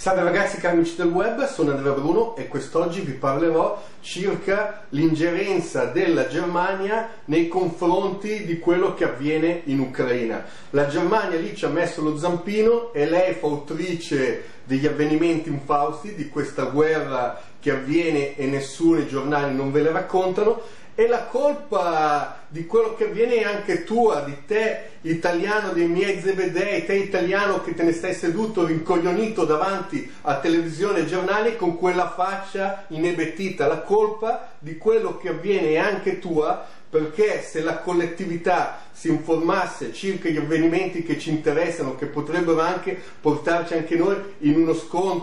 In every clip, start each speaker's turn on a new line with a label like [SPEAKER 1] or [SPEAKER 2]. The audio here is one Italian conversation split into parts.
[SPEAKER 1] Salve ragazzi cari amici del web, sono Andrea Bruno e quest'oggi vi parlerò circa l'ingerenza della Germania nei confronti di quello che avviene in Ucraina. La Germania lì ci ha messo lo zampino e lei è fautrice degli avvenimenti infausti, di questa guerra che avviene e nessuno, i giornali non ve le raccontano. E la colpa di quello che avviene è anche tua, di te italiano dei miei zebedei, te italiano che te ne stai seduto rincoglionito davanti a televisione e giornali con quella faccia inebetita. La colpa di quello che avviene è anche tua, perché se la collettività si informasse circa gli avvenimenti che ci interessano, che potrebbero anche portarci anche noi in uno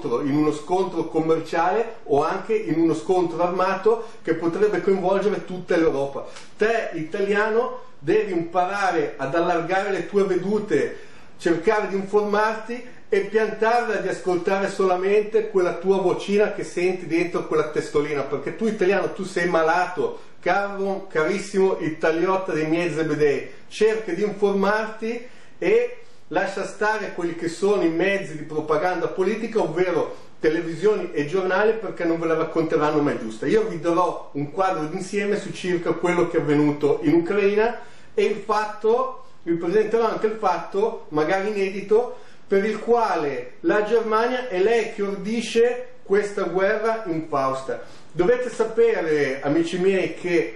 [SPEAKER 1] scontro commerciale o anche in uno scontro armato che potrebbe coinvolgere tutta l'Europa. Te italiano devi imparare ad allargare le tue vedute, cercare di informarti e piantarla di ascoltare solamente quella tua vocina che senti dentro quella testolina, perché tu italiano, tu sei malato, caro, carissimo italiotta dei miei zebedei. Cerca di informarti e lascia stare quelli che sono i mezzi di propaganda politica, ovvero televisioni e giornali, perché non ve la racconteranno mai giusta. Io vi darò un quadro d'insieme su circa quello che è avvenuto in Ucraina e il fatto, vi presenterò anche il fatto, magari inedito, per il quale la Germania è lei che ordisce questa guerra infausta. Dovete sapere, amici miei, che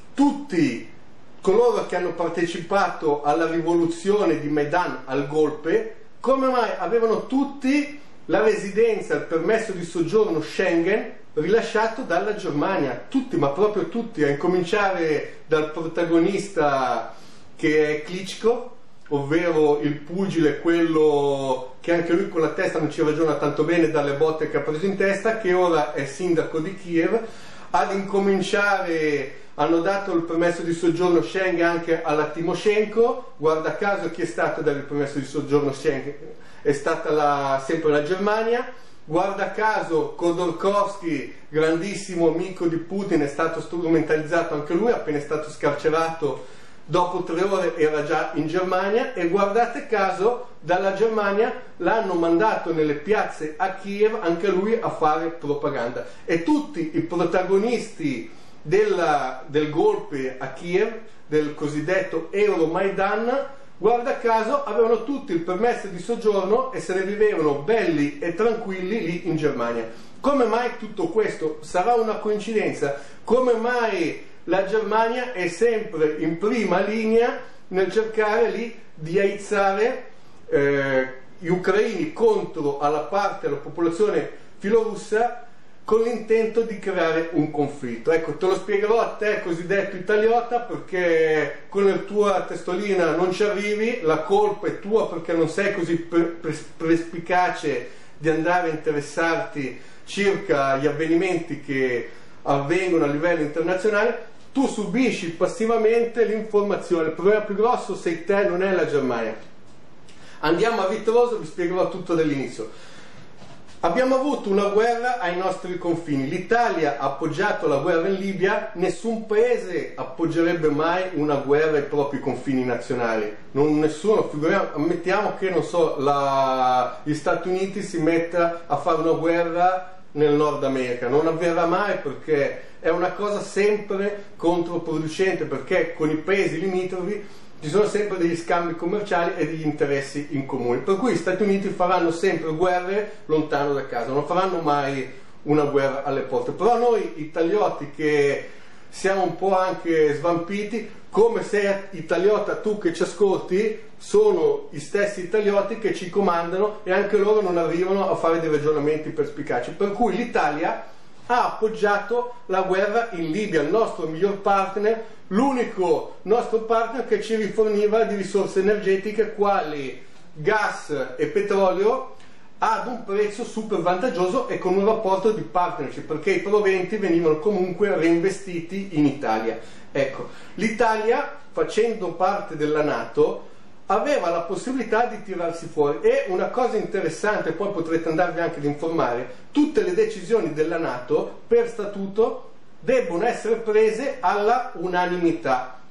[SPEAKER 1] tutti coloro che hanno partecipato alla rivoluzione di Maidan, al golpe, come mai avevano tutti la residenza, il permesso di soggiorno Schengen rilasciato dalla Germania? Tutti, ma proprio tutti, a incominciare dal protagonista che è Klitschko, ovvero il pugile, quello che anche lui con la testa non ci ragiona tanto bene dalle botte che ha preso in testa, che ora è sindaco di Kiev. Ad incominciare hanno dato il permesso di soggiorno Schengen anche alla Timoshenko. Guarda caso chi è stato a dare il permesso di soggiorno Schengen è stata sempre la Germania. Guarda caso Khodorkovsky, grandissimo amico di Putin, è stato strumentalizzato anche lui, appena è stato scarcerato. Dopo 3 ore era già in Germania. E guardate caso, dalla Germania l'hanno mandato nelle piazze a Kiev anche lui a fare propaganda. E tutti i protagonisti del golpe a Kiev, del cosiddetto Euromaidan, guarda caso avevano tutti il permesso di soggiorno e se ne vivevano belli e tranquilli lì in Germania. Come mai tutto questo? Sarà una coincidenza? Come mai la Germania è sempre in prima linea nel cercare lì di aizzare gli ucraini contro alla parte della popolazione filorussa con l'intento di creare un conflitto? Ecco, te lo spiegherò a te cosiddetto italiota, perché con la tua testolina non ci arrivi, la colpa è tua perché non sei così perspicace di andare a interessarti circa gli avvenimenti che avvengono a livello internazionale. Tu subisci passivamente l'informazione. Il problema più grosso sei te, non è la Germania. Andiamo a ritroso, vi spiegherò tutto dall'inizio. Abbiamo avuto una guerra ai nostri confini. L'Italia ha appoggiato la guerra in Libia. Nessun paese appoggerebbe mai una guerra ai propri confini nazionali. Nessuno, ammettiamo che, non so, gli Stati Uniti si metta a fare una guerra nel Nord America. Non avverrà mai, perché è una cosa sempre controproducente, perché con i paesi limitrofi ci sono sempre degli scambi commerciali e degli interessi in comune, per cui gli Stati Uniti faranno sempre guerre lontano da casa, non faranno mai una guerra alle porte. Però noi italioti che siamo un po' anche svampiti, come sei italiota tu che ci ascolti, sono gli stessi italioti che ci comandano e anche loro non arrivano a fare dei ragionamenti perspicaci, per cui l'Italia ha appoggiato la guerra in Libia, il nostro miglior partner, l'unico nostro partner che ci riforniva di risorse energetiche quali gas e petrolio ad un prezzo super vantaggioso e con un rapporto di partnership, perché i proventi venivano comunque reinvestiti in Italia. Ecco, l'Italia, facendo parte della NATO, aveva la possibilità di tirarsi fuori. E una cosa interessante, poi potrete andarvi anche ad informare, tutte le decisioni della NATO per statuto debbono essere prese alla unanimità.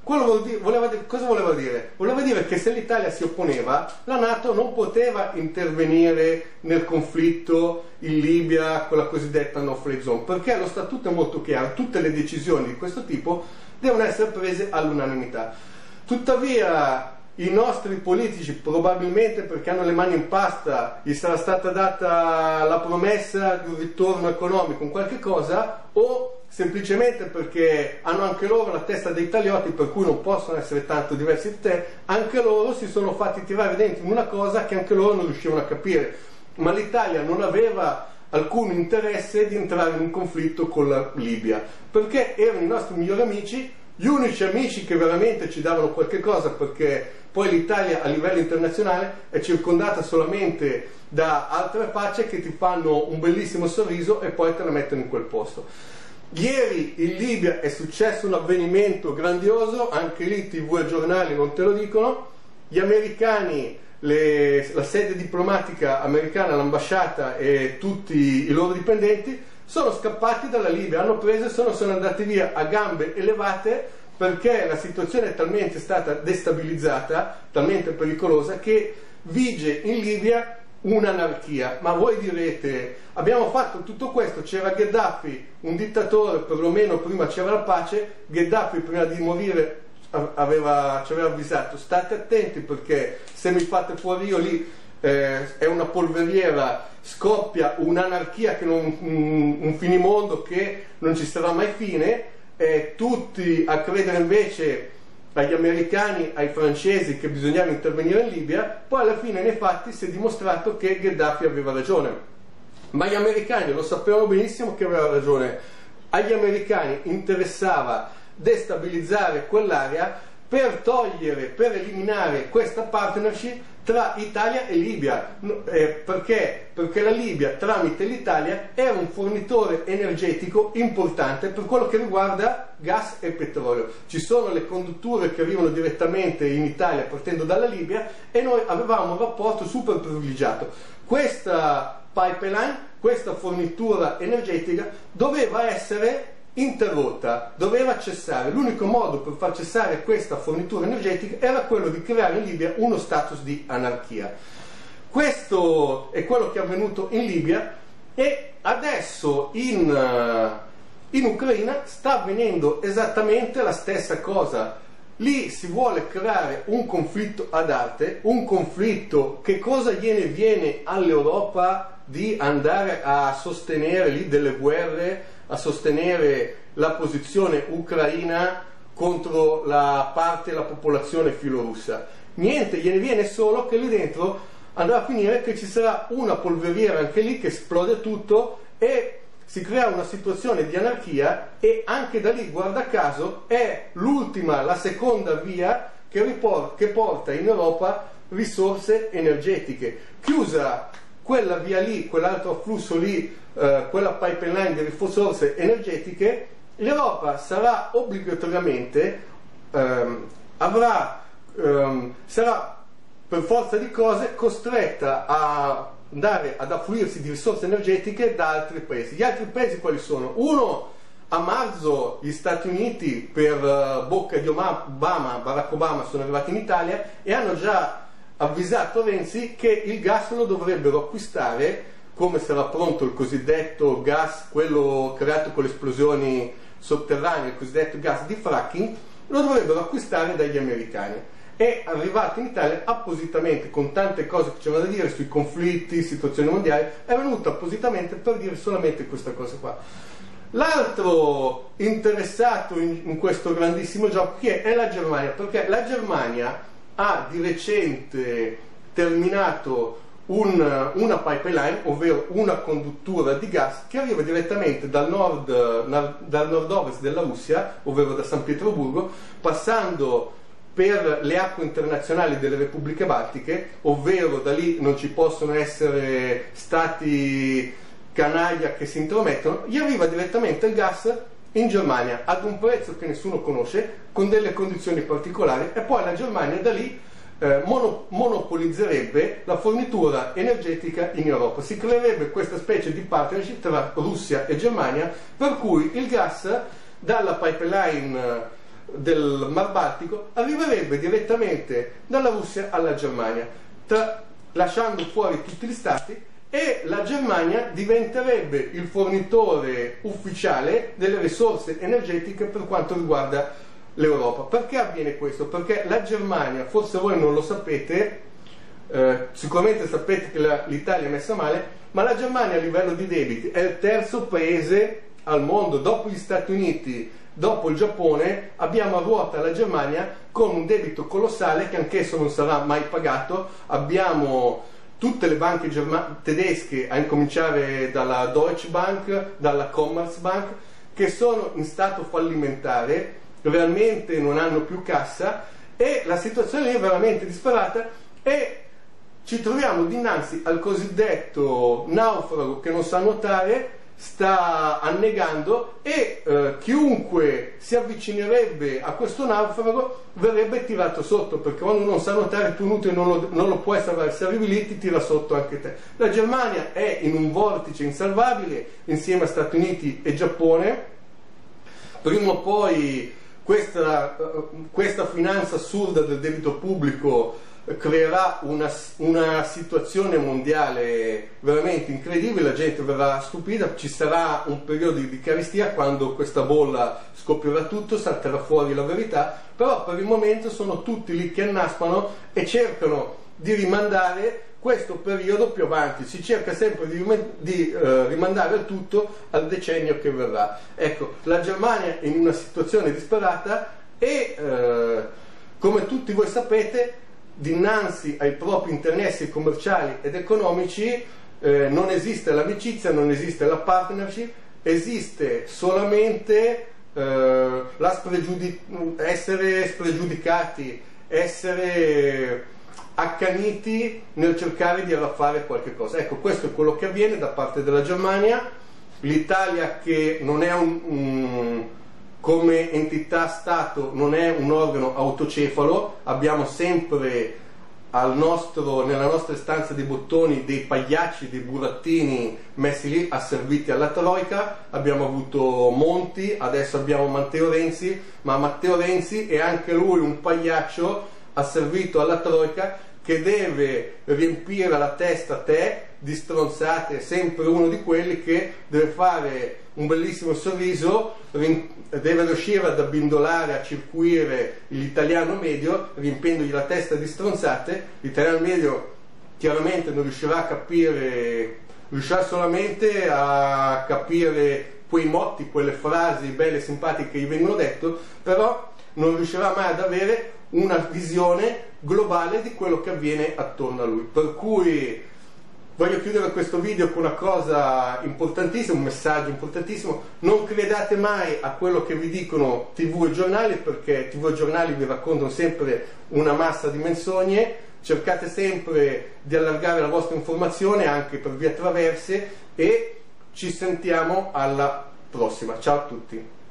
[SPEAKER 1] Cosa voleva dire? Voleva dire che se l'Italia si opponeva, la NATO non poteva intervenire nel conflitto in Libia con la cosiddetta no-fly zone, perché lo statuto è molto chiaro, tutte le decisioni di questo tipo devono essere prese all'unanimità. Tuttavia i nostri politici, probabilmente perché hanno le mani in pasta, gli sarà stata data la promessa di un ritorno economico, un qualche cosa, o semplicemente perché hanno anche loro la testa dei taglioti, per cui non possono essere tanto diversi da te, anche loro si sono fatti tirare dentro in una cosa che anche loro non riuscivano a capire. Ma l'Italia non aveva alcun interesse di entrare in un conflitto con la Libia, perché erano i nostri migliori amici, gli unici amici che veramente ci davano qualche cosa, perché poi l'Italia a livello internazionale è circondata solamente da altre facce che ti fanno un bellissimo sorriso e poi te la mettono in quel posto. Ieri in Libia è successo un avvenimento grandioso, anche lì TV e giornali non te lo dicono. Gli americani, la sede diplomatica americana, l'ambasciata e tutti i loro dipendenti sono scappati dalla Libia, hanno preso e sono andati via a gambe elevate, perché la situazione è talmente stata destabilizzata, talmente pericolosa, che vige in Libia un'anarchia. Ma voi direte, abbiamo fatto tutto questo, c'era Gheddafi, un dittatore, perlomeno prima c'era la pace. Gheddafi prima di morire ci aveva avvisato: state attenti, perché se mi fate fuori io lì è una polveriera, scoppia un'anarchia che un finimondo che non ci sarà mai fine. Tutti a credere invece agli americani, ai francesi, che bisognava intervenire in Libia. Poi alla fine nei fatti si è dimostrato che Gheddafi aveva ragione, ma gli americani lo sapevano benissimo che aveva ragione. Agli americani interessava destabilizzare quell'area per eliminare questa partnership tra Italia e Libia. Perché la Libia, tramite l'Italia, era un fornitore energetico importante per quello che riguarda gas e petrolio. Ci sono le condutture che arrivano direttamente in Italia partendo dalla Libia, e noi avevamo un rapporto super privilegiato. Questa pipeline, questa fornitura energetica doveva essere interrotta, doveva cessare. L'unico modo per far cessare questa fornitura energetica era quello di creare in Libia uno status di anarchia. Questo è quello che è avvenuto in Libia, e adesso in Ucraina sta avvenendo esattamente la stessa cosa. Lì si vuole creare un conflitto ad arte, un conflitto. Che cosa viene all'Europa di andare a sostenere lì delle guerre, a sostenere la posizione ucraina contro la parte della popolazione filorussa? Niente, gliene viene solo che lì dentro andrà a finire che ci sarà una polveriera anche lì che esplode tutto e si crea una situazione di anarchia, e anche da lì, guarda caso, è la seconda via che porta in Europa risorse energetiche. Chiusa quella via lì, quell'altro afflusso lì, quella pipeline di risorse energetiche, l'Europa sarà obbligatoriamente sarà per forza di cose costretta a andare ad affluirsi di risorse energetiche da altri paesi. Gli altri paesi quali sono? Uno, a marzo gli Stati Uniti, per bocca di Barack Obama, sono arrivati in Italia e hanno già avvisato Renzi che il gas lo dovrebbero acquistare, come sarà pronto il cosiddetto gas, quello creato con le esplosioni sotterranee, il cosiddetto gas di fracking, lo dovrebbero acquistare dagli americani. È arrivato in Italia appositamente, con tante cose che c'erano da dire sui conflitti, situazioni mondiali, è venuto appositamente per dire solamente questa cosa qua. L'altro interessato in questo grandissimo gioco chi è la Germania, perché la Germania ha di recente terminato una pipeline, ovvero una conduttura di gas che arriva direttamente dal nord-ovest della Russia, ovvero da San Pietroburgo, passando per le acque internazionali delle repubbliche baltiche, ovvero da lì non ci possono essere stati canaglia che si intromettono, gli arriva direttamente il gas in Germania ad un prezzo che nessuno conosce, con delle condizioni particolari, e poi la Germania da lì monopolizzerebbe la fornitura energetica in Europa. Si creerebbe questa specie di partnership tra Russia e Germania, per cui il gas dalla pipeline del Mar Baltico arriverebbe direttamente dalla Russia alla Germania, lasciando fuori tutti gli stati, e la Germania diventerebbe il fornitore ufficiale delle risorse energetiche per quanto riguarda l'Europa. Perché avviene questo? Perché la Germania, forse voi non lo sapete, sicuramente sapete che l'Italia è messa male, ma la Germania a livello di debiti è il terzo paese al mondo, dopo gli Stati Uniti, dopo il Giappone. Abbiamo a ruota la Germania con un debito colossale che anch'esso non sarà mai pagato. Abbiamo tutte le banche tedesche, a incominciare dalla Deutsche Bank, dalla Commerzbank, che sono in stato fallimentare, realmente non hanno più cassa, e la situazione è veramente disperata, e ci troviamo dinanzi al cosiddetto naufrago che non sa nuotare, sta annegando, e chiunque si avvicinerebbe a questo naufrago verrebbe tirato sotto, perché quando non sa nuotare tu non lo puoi salvare, se arrivi lì ti tira sotto anche te. La Germania è in un vortice insalvabile insieme a Stati Uniti e Giappone. Prima o poi questa finanza assurda del debito pubblico creerà una situazione mondiale veramente incredibile, la gente verrà stupita, ci sarà un periodo di carestia, quando questa bolla scoppierà tutto, salterà fuori la verità, però per il momento sono tutti lì che annaspano e cercano di rimandare questo periodo più avanti, si cerca sempre di rimandare il tutto al decennio che verrà. Ecco, la Germania è in una situazione disperata e come tutti voi sapete, dinanzi ai propri interessi commerciali ed economici non esiste l'amicizia, non esiste la partnership, esiste solamente essere spregiudicati, essere accaniti nel cercare di fare qualche cosa. Ecco, questo è quello che avviene da parte della Germania. L'Italia, che non è come entità Stato, non è un organo autocefalo, abbiamo sempre nella nostra stanza dei bottoni dei pagliacci, dei burattini messi lì asserviti alla Troika. Abbiamo avuto Monti, adesso abbiamo Matteo Renzi, ma Matteo Renzi è anche lui un pagliaccio asservito alla Troika, che deve riempire la testa a te di stronzate, è sempre uno di quelli che deve fare un bellissimo sorriso, deve riuscire ad abbindolare, a circuire l'italiano medio, riempendogli la testa di stronzate. L'italiano medio chiaramente non riuscirà a capire, riuscirà solamente a capire quei motti, quelle frasi belle e simpatiche che gli vengono dette, però non riuscirà mai ad avere una visione globale di quello che avviene attorno a lui. Per cui voglio chiudere questo video con una cosa importantissima, un messaggio importantissimo: non credate mai a quello che vi dicono TV e giornali, perché TV e giornali vi raccontano sempre una massa di menzogne. Cercate sempre di allargare la vostra informazione anche per vie traverse, e ci sentiamo alla prossima. Ciao a tutti.